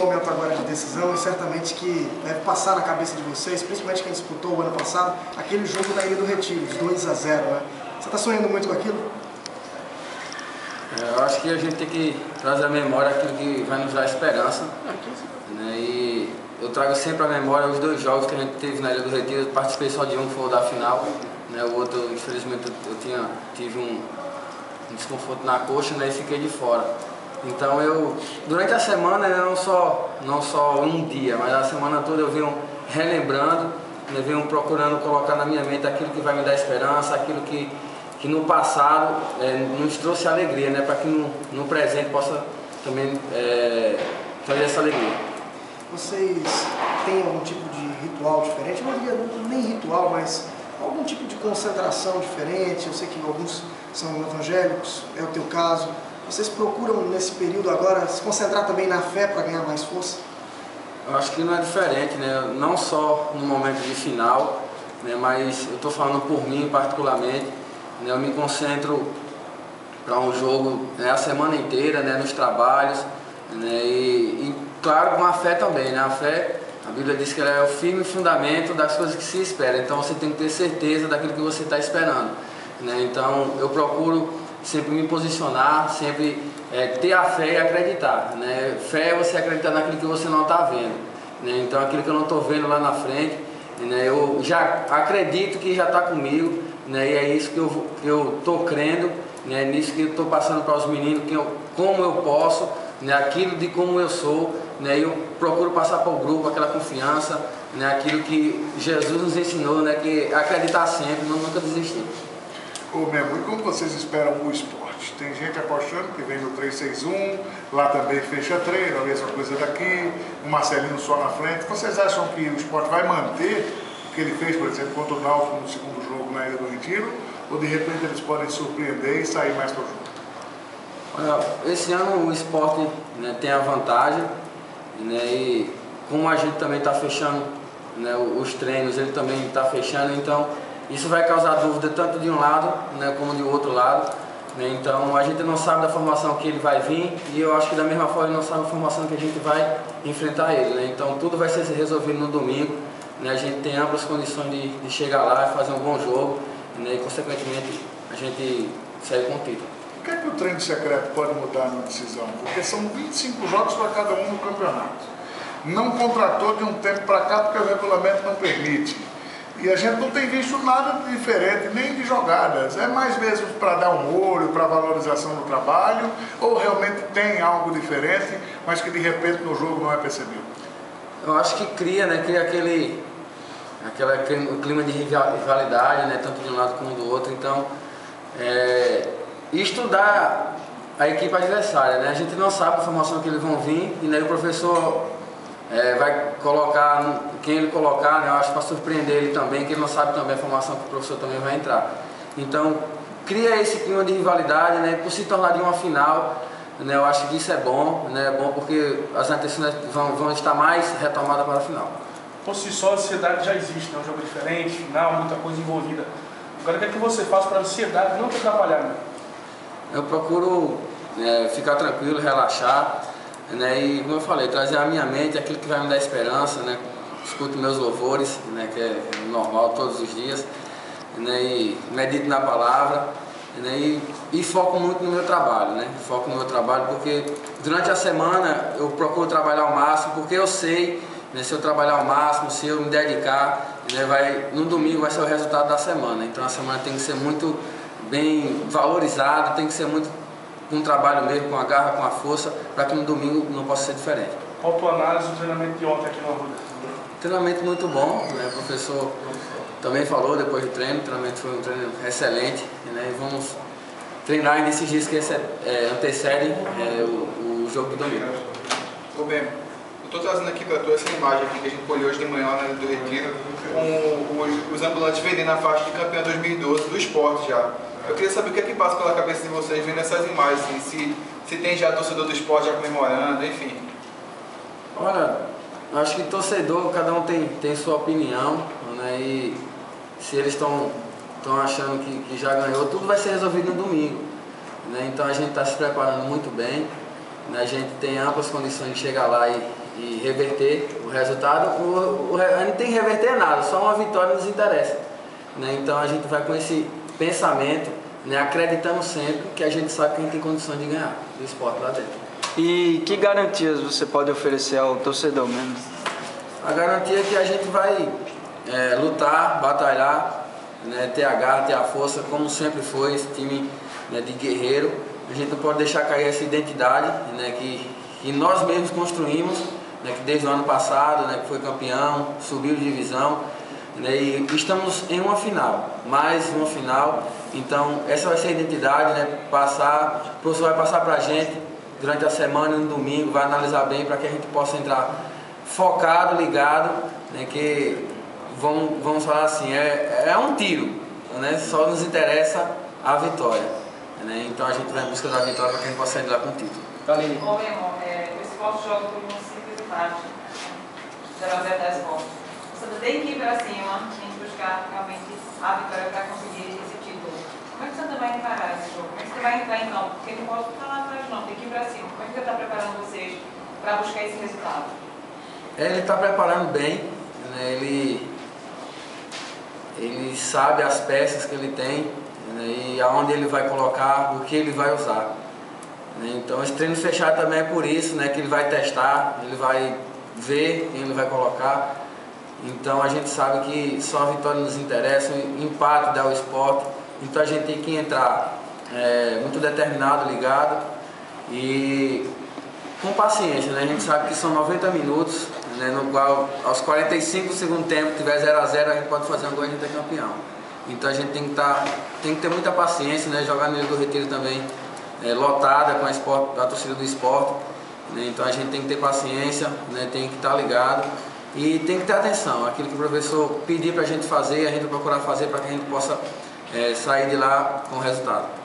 Momento agora de decisão e certamente que deve passar na cabeça de vocês, principalmente quem disputou o ano passado, aquele jogo da Ilha do Retiro, os 2-0, né? Você está sonhando muito com aquilo? Eu acho que a gente tem que trazer à memória aquilo que vai nos dar esperança, né? E eu trago sempre à memória os dois jogos que a gente teve na Ilha do Retiro. Eu participei só de um, que foi o da final, né? O outro, infelizmente, eu tive um desconforto na coxa, né? E fiquei de fora. Então durante a semana, né, não só um dia, mas a semana toda eu venho relembrando, né, venho procurando colocar na minha mente aquilo que vai me dar esperança, aquilo que no passado nos trouxe alegria, né, para que no presente possa também trazer essa alegria. Vocês têm algum tipo de ritual diferente? Eu não diria nem ritual, mas algum tipo de concentração diferente? Eu sei que alguns são evangélicos, é o teu caso. Vocês procuram, nesse período agora, se concentrar também na fé para ganhar mais força? Eu acho que não é diferente, né? Não só no momento de final, né? Mas eu estou falando por mim particularmente, né? Eu me concentro para um jogo, né, a semana inteira, né, nos trabalhos, né? E claro, com a fé também, né? A fé, a Bíblia diz que ela é o firme fundamento das coisas que se esperam, então você tem que ter certeza daquilo que você está esperando, né? Então eu procuro sempre me posicionar, sempre ter a fé e acreditar, né? Fé é você acreditar naquilo que você não está vendo, né? Então aquilo que eu não estou vendo lá na frente, né, eu já acredito que já está comigo, né? E é isso que eu estou crendo, né? Nisso que eu estou passando para os meninos, como eu posso, né? Aquilo de como eu sou, né? Eu procuro passar para o grupo aquela confiança, né? Aquilo que Jesus nos ensinou, né? Que acreditar sempre, nunca desistir. Ô Memo, e como vocês esperam o esporte? Tem gente apostando que vem no 3-6-1, lá também fecha treino, a mesma coisa daqui, um Marcelinho só na frente. Vocês acham que o esporte vai manter o que ele fez, por exemplo, contra o Náutico no segundo jogo na Ilha do Retiro? Ou de repente eles podem surpreender e sair mais para o jogo? Olha, esse ano o esporte, né, tem a vantagem, né, e como a gente também está fechando, né, os treinos, ele também está fechando, então isso vai causar dúvida tanto de um lado, né, como de outro lado, né? Então a gente não sabe da formação que ele vai vir e eu acho que da mesma forma ele não sabe a formação que a gente vai enfrentar ele, né? Então tudo vai ser resolvido no domingo, né? A gente tem amplas condições de chegar lá e fazer um bom jogo, né? E consequentemente a gente sair com o título. O que é que o treino secreto pode mudar na decisão? Porque são 25 jogos para cada um no campeonato. Não contratou de um tempo para cá porque o regulamento não permite. E a gente não tem visto nada de diferente, nem de jogadas. É mais mesmo para dar um olho, para valorização do trabalho, ou realmente tem algo diferente, mas que de repente no jogo não é percebido? Eu acho que cria, né? Cria aquele clima de rivalidade, né? Tanto de um lado como do outro. Então, estudar a equipe adversária, né? A gente não sabe a formação que eles vão vir e, né, o professor vai colocar quem ele colocar, né? Eu acho, para surpreender ele também, que ele não sabe também a formação que o professor também vai entrar. Então, cria esse clima de rivalidade, né? Por se tornar de uma final, né? Eu acho que isso é bom, né? É bom porque as antecipações vão estar mais retomadas para a final. Por si só, a ansiedade já existe, né? Um jogo diferente, final, muita coisa envolvida. Agora, o que é que você faz para a ansiedade não te atrapalhar, né? Eu procuro ficar tranquilo, relaxar, né? E como eu falei, trazer à minha mente aquilo que vai me dar esperança, né? Escuto meus louvores, né? Que é normal todos os dias, né? E medito na palavra, né? E foco muito no meu trabalho, né? Foco no meu trabalho porque durante a semana eu procuro trabalhar ao máximo, porque eu sei, né, se eu trabalhar ao máximo, se eu me dedicar, né, no domingo vai ser o resultado da semana. Então a semana tem que ser muito bem valorizada, tem que ser muito com o trabalho mesmo, com a garra, com a força, para que no domingo não possa ser diferente. Qual a tua análise do treinamento de ontem aqui no Arruda? Treinamento muito bom, né? O professor também falou depois do treino, o treinamento foi um treino excelente, né? E vamos treinar ainda esses dias que antecedem o jogo do domingo. Ô Ben, eu estou trazendo aqui para tu essa imagem aqui que a gente colheu hoje de manhã lá do Retiro, com os ambulantes vendendo a faixa de campeão 2012 do esporte já. Eu queria saber o que é que passa pela cabeça de vocês vendo essas imagens, assim, se tem já torcedor do esporte já comemorando, enfim. Olha, acho que torcedor, cada um tem sua opinião, né? E se eles estão achando que já ganhou, tudo vai ser resolvido no domingo, né? Então a gente está se preparando muito bem, né? A gente tem amplas condições de chegar lá e reverter o resultado, a gente não tem que reverter nada, só uma vitória nos interessa, né? Então a gente vai com esse pensamento, né, acreditando sempre que a gente sabe que a gente tem condições de ganhar do Sport lá dentro. E que garantias você pode oferecer ao torcedor mesmo? A garantia é que a gente vai lutar, batalhar, né, ter a garra, ter a força, como sempre foi esse time, né, de guerreiro. A gente não pode deixar cair essa identidade, né, que nós mesmos construímos, né, que desde o ano passado, né, que foi campeão, subiu de divisão, né, e estamos em uma final, mais uma final. Então essa vai ser a identidade, né, o professor vai passar para a gente durante a semana, no domingo, vai analisar bem para que a gente possa entrar focado, ligado, né, que vamos falar assim, é um tiro, né, só nos interessa a vitória, né, então a gente vai em busca da vitória para que a gente possa sair de lá com o título. Ô, meu irmão, o Sport joga por um simples empate, 0-0 Sport. Você tem que ir para cima e buscar realmente a vitória para conseguir esse título. Como é que você vai encarar esse jogo? Como é que você vai entrar em campo? Porque não pode ficar lá atrás não, tem que ir para cima. Como é que você está preparando vocês para buscar esse resultado? Ele está preparando bem, né? Ele sabe as peças que ele tem, né? E aonde ele vai colocar, o que ele vai usar, né? Então esse treino fechado também é por isso, né, que ele vai testar, ele vai ver quem ele vai colocar. Então a gente sabe que só a vitória nos interessa, o empate dá o Sport, então a gente tem que entrar muito determinado, ligado e com paciência, né? A gente sabe que são 90 minutos, né, no qual aos 45 do segundo tempo, tiver 0-0, a gente pode fazer um gol e a gente é campeão. Então a gente tem que ter muita paciência, né? Jogar no Ilha do Retiro também lotada com a torcida do Sport, né? Então a gente tem que ter paciência, né? Tem que estar ligado e tem que ter atenção. Aquilo que o professor pedir para a gente fazer, a gente vai procurar fazer para que a gente possa sair de lá com o resultado.